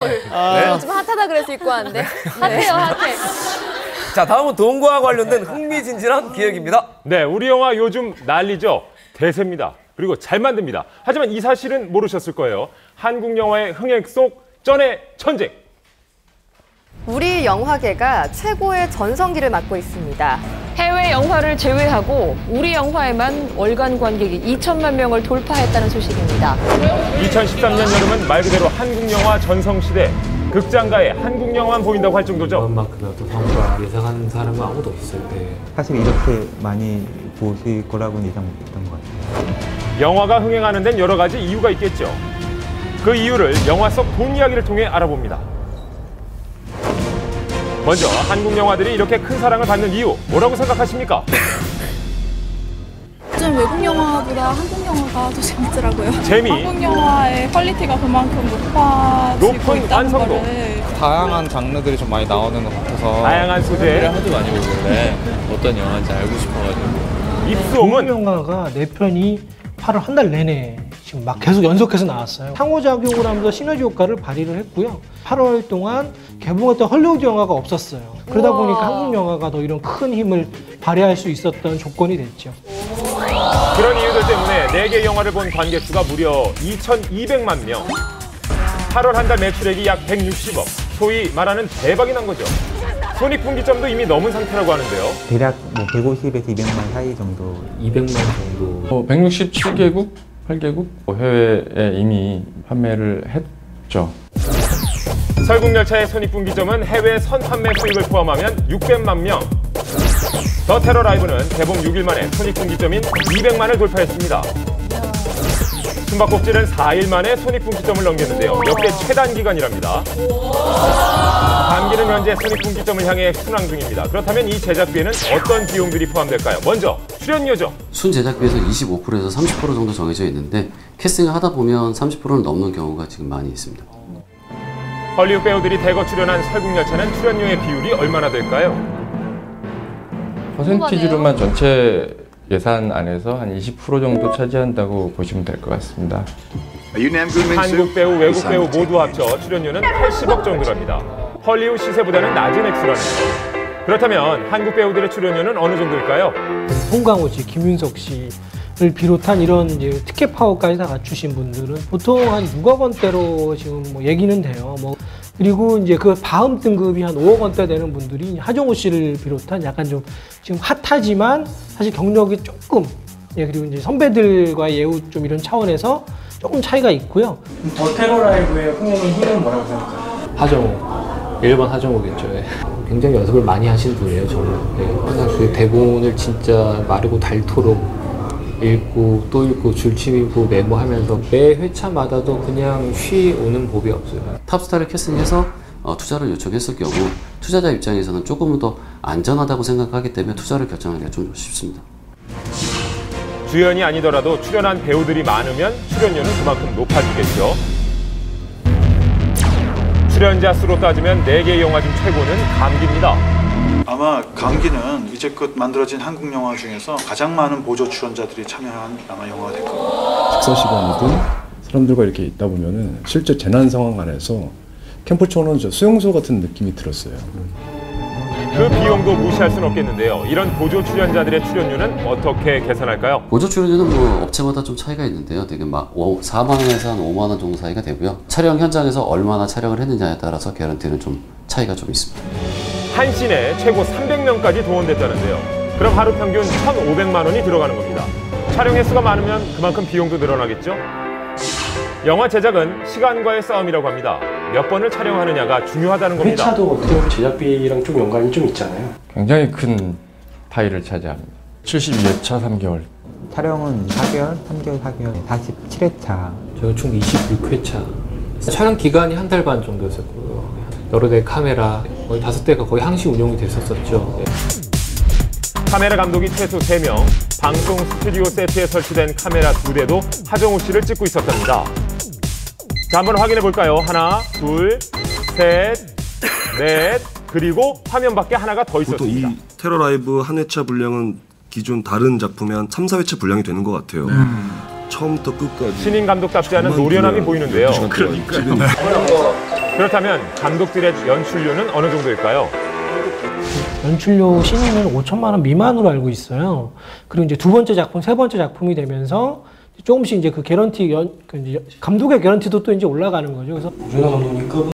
요즘 핫하다 그래서 입고 왔는데. 핫해요, 핫해. 자, 다음은 동거와 관련된 흥미진진한 기획입니다. 네, 우리 영화 요즘 난리죠. 대세입니다. 그리고 잘 만듭니다. 하지만 이 사실은 모르셨을 거예요. 한국 영화의 흥행 속 쩐의 전쟁. 우리 영화계가 최고의 전성기를 맞고 있습니다. 해외 영화를 제외하고 우리 영화에만 월간 관객이 2천만 명을 돌파했다는 소식입니다. 2013년 여름은 말 그대로 한국 영화 전성시대. 극장가에 한국 영화만 보인다고 할 정도죠. 그만큼의 어떤 성과 예상하는 사람은 아무도 없어요. 네. 사실 이렇게 많이 보실 거라고는 예상 못했던 것 같아요. 영화가 흥행하는 데는 여러 가지 이유가 있겠죠. 그 이유를 영화 속 돈 이야기를 통해 알아봅니다. 먼저 한국 영화들이 이렇게 큰 사랑을 받는 이유 뭐라고 생각하십니까? 요즘 외국 영화보다 한국 영화가 더 재밌더라고요. 재미. 한국 영화의 퀄리티가 그만큼 높아지고 있다는 완성도. 거를. 다양한 장르들이 좀 많이 나오는 것 같아서 다양한 소재. 하도 많이 보길래 어떤 영화인지 알고 싶어가지고. 입소문. 한국 영화가 4편이 8월 한 달 내내 지금 막 계속 연속해서 나왔어요. 상호작용을 하면서 시너지 효과를 발휘를 했고요. 8월 동안 개봉했던 헐리우드 영화가 없었어요. 그러다 보니까 한국 영화가 더 이런 큰 힘을 발휘할 수 있었던 조건이 됐죠. 그런 이유들 때문에 4개 영화를 본 관객수가 무려 2,200만 명. 8월 한 달 매출액이 약 160억. 소위 말하는 대박이 난 거죠. 손익분기점도 이미 넘은 상태라고 하는데요. 대략 뭐 150에서 200만 사이 정도. 200만 정도. 167개국, 8개국 해외에 이미 판매를 했죠. 설국열차의 손익분기점은 해외 선판매 수익을 포함하면 600만 명. 더 테러 라이브는 개봉 6일 만에 손익분기점인 200만을 돌파했습니다. 숨바꼭질은 4일 만에 손익분기점을 넘겼는데요. 역대 최단 기간이랍니다. 감기는 현재 손익분기점을 향해 순항 중입니다. 그렇다면 이 제작비에는 어떤 비용들이 포함될까요? 먼저 출연료죠. 순 제작비에서 25%에서 30% 정도 정해져 있는데 캐스팅을 하다 보면 30%를 넘는 경우가 지금 많이 있습니다. 헐리우드 배우들이 대거 출연한 설국열차는 출연료의 비율이 얼마나 될까요? 퍼센티지로만 전체 예산 안에서 한 20% 정도 차지한다고 보시면 될 것 같습니다. 한국 배우, 외국 배우 모두 합쳐 출연료는 80억 정도랍니다. 헐리우드 시세보다는 낮은 액수라네요. 그렇다면 한국 배우들의 출연료는 어느 정도일까요? 송강호 씨, 김윤석 씨를 비롯한 이런 이제 티켓 파워까지 다 갖추신 분들은 보통 한 6억 원대로 지금 뭐 얘기는 돼요. 그리고 이제 그 다음 등급이 한 5억 원대 되는 분들이 하정우 씨를 비롯한 약간 좀 지금 핫하지만 사실 경력이 조금, 그리고 이제 선배들과의 예우 좀 이런 차원에서 조금 차이가 있고요. 더 테러 라이브의 흥행의 힘은 뭐라고 생각하세요? 하정우. 1번 하정우겠죠. 굉장히 연습을 많이 하신 분이에요, 저는. 항상 그 대본을 진짜 마르고 닳도록 읽고 또 읽고 줄치고 메모하면서 매 회차마다도 그냥 쉬 오는 법이 없어요. 탑스타를 캐스팅해서 투자를 요청했을 경우 투자자 입장에서는 조금 더 안전하다고 생각하기 때문에 투자를 결정하기가 좀 쉽습니다. 주연이 아니더라도 출연한 배우들이 많으면 출연료는 그만큼 높아지겠죠. 출연자 수로 따지면 4개 영화 중 최고는 감기입니다. 아마 감기는 이제껏 만들어진 한국 영화 중에서 가장 많은 보조 출연자들이 참여한 아마 영화가 될 겁니다. 식사 시간이든 사람들과 이렇게 있다 보면은 실제 재난 상황 안에서 캠프처럼 수용소 같은 느낌이 들었어요. 그 비용도 무시할 수는 없겠는데요. 이런 보조 출연자들의 출연료는 어떻게 계산할까요? 보조 출연료는 뭐 업체마다 좀 차이가 있는데요. 되게 막 4만 원에서 한 5만 원 정도 사이가 되고요. 촬영 현장에서 얼마나 촬영을 했느냐에 따라서 개런티는 좀 차이가 좀 있습니다. 한 씬에 최고 300명까지 동원됐다는데요. 그럼 하루 평균 1,500만 원이 들어가는 겁니다. 촬영 횟수가 많으면 그만큼 비용도 늘어나겠죠? 영화 제작은 시간과의 싸움이라고 합니다. 몇 번을 촬영하느냐가 중요하다는 겁니다. 회차도 어떻게 보면 제작비랑 좀 연관이 좀 있잖아요. 굉장히 큰 파일을 차지합니다. 72회차 3개월. 촬영은 4개월, 3개월, 4개월, 47회차. 저희가 총 26회차. 촬영 기간이 한 달 반 정도였었고요. 여러 대의 카메라, 거의 5대가 거의 항시 운영이 됐었죠. 카메라 감독이 최소 3명, 방송 스튜디오 세트에 설치된 카메라 2대도 하정우 씨를 찍고 있었답니다. 자, 한번 확인해 볼까요? 하나, 둘, 셋, 넷, 그리고 화면 밖에 하나가 더 있었습니다. 보통 이 테러 라이브 한 회차 분량은 기존 다른 작품의 한 3, 4회차 분량이 되는 것 같아요. 처음부터 끝까지. 신인 감독답지 않은 노련함이 보이는데요. 그러니까요. 그렇다면 감독들의 연출료는 어느 정도일까요? 연출료 신인은 5천만 원 미만으로 알고 있어요. 그리고 이제 두 번째 작품, 세 번째 작품이 되면서 조금씩 이제 그 개런티 감독의 개런티도 또 이제 올라가는 거죠. 그래서 우준하 감독님 급은